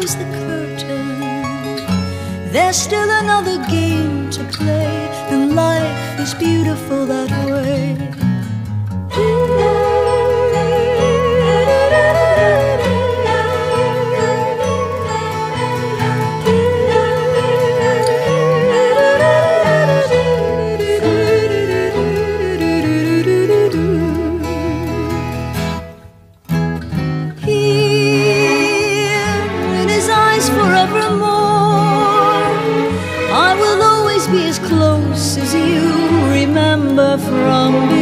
close the curtain, there's still another game to play, and life is beautiful that way. Forevermore, I will always be as close as you remember from before.